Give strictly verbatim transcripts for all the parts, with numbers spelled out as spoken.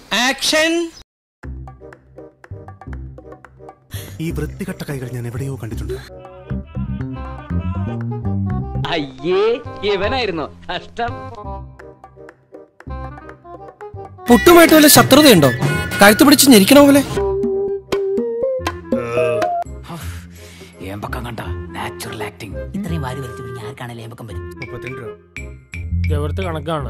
Action. ഈ വൃത്തികെട്ട കൈകൾ ഞാൻ എവിടെയോ കണ്ടിട്ടുണ്ട്. അയ്യേ, ഇവനായിരുന്നു കഷ്ടം. പുട്ടുമായിട്ട് വല്ല ശത്രുതയുണ്ടോ? കഴുത്ത് പിടിച്ച് ഞെരിക്കണ പോലെ. ഏമ്പക്കം കണ്ട നാച്ചുറൽ ആക്ടിങ്. ഇത്രയും വാരി വലിച്ചു പിടിഞ്ഞ ആർക്കാണല്ലേ ഏമ്പക്കം വരും? മുപ്പത്തിരണ്ട് രൂപ. ഇവിടുത്തെ കണക്കാണ്.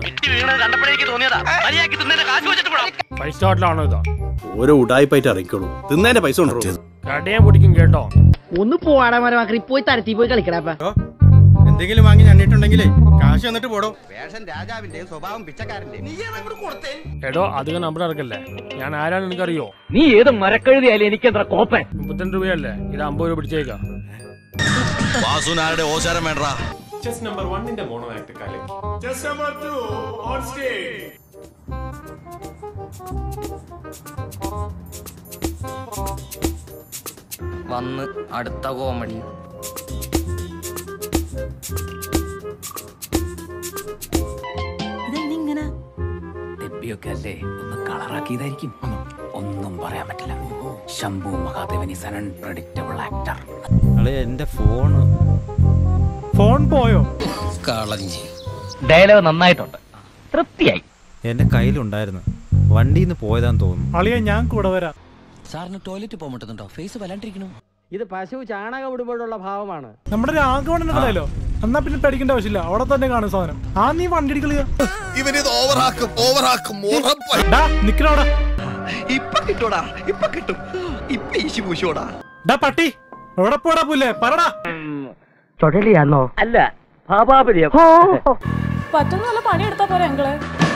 ഫൈവ് സ്റ്റാറിലാണോ ഇതാ? ഓരോ ഉടായിപ്പായിട്ട് ഇറങ്ങിക്കോളൂ. തിന്നേന്റെ പൈസ ഉണ്ടോ? കടയാൻ പൊടിക്കും കേട്ടോ. ഒന്ന് പോവാടാ മരമാക്കി പോയി തരത്തി പോയി കളിക്കടാ. എന്തെങ്കിലും വാങ്ങി ഞണ്ണിട്ടുണ്ടെങ്കിലേ കാശ് വന്നിട്ട് പോടോ. രാജാവിന്റെ സ്വഭാവം പിച്ചക്കാരന്റെ. എടോ അധികം നമ്പർ ഇറക്കല്ലേ. ഞാൻ ആരാണ് എനിക്കറിയോ? നീ ഏത് മരക്കഴുതിയാലും എനിക്ക് എത്ര കോപ്പൻ. മുപ്പത്തിരണ്ട് രൂപയല്ലേ? ഇത് അമ്പത് രൂപ പിടിച്ചേക്കാം. വാസുനാരുടെ ഓശാരം വേണ്ട. ചെസ് നമ്പർ വണ്ണിന്റെ മോണോ ആക്ട് കലക്കി. Chess number two on stage. വന്ന് അടുത്ത കോമഡി. ഇതെന്തിങ്ങനെ ഡെബ്യൊക്കെ അല്ലേ? ഒന്ന് കളറാക്കിയതായിരിക്കും. ഒന്നും പറയാൻ പറ്റില്ല. Shambhu Mahadevan is an unpredictable actor. എന്റെ ഫോണ് ഫോൺ പോയോ? കളഞ്ഞി. ഡയലോഗ് നന്നായിട്ടുണ്ട്, തൃപ്തിയായി. എന്റെ കയ്യിലുണ്ടായിരുന്നു, വണ്ടിന്ന് പോയതാന്ന് തോന്നുന്നു. അളിയ ഞാൻ കൂടെ വരാം. സാറിന് ടോയ്ലറ്റ് പോകാൻ പറ്റുന്നുണ്ടോ? ഫേസ് വല്ലാണ്ടിരിക്കണു. ഇത് പശു ചാണകം ഇടുമ്പോഴുള്ള ഭാവമാണ്. നമ്മുടെ രാഘവണല്ലോ. എന്നാ പിന്നെ പേടിക്കേണ്ട ആവശ്യമില്ല, അവിടെ തന്നെ കാണും സാധനം. ആ നീ വണ്ടി അടിക്കളിയ നിക്കണോടാ. ഇപ്പൊ കിട്ടൂടാ, ഇപ്പൊ കിട്ടും. ഇപ്പൊ ഈശി പൂശോടാ. ഡാ പട്ടി, എവിടെ പോടാ പുല്ലേ? പറടാ. ചൊടലിയാന്നോ? അല്ല, ഭാപാപര്യം. പറ്റുന്ന പണിയെടുത്താ പോരെ അങ്കിളെ.